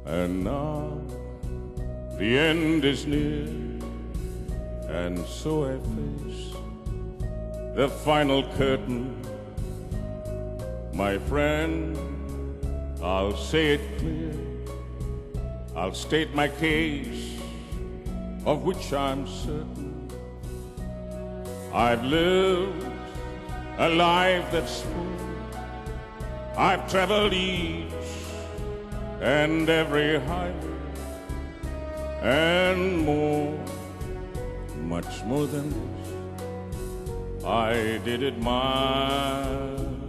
And now the end is near, and so I face the final curtain. My friend, I'll say it clear, I'll state my case, of which I'm certain. I've lived a life that's full. I've traveled each and every highway, and more, much more than this, I did it my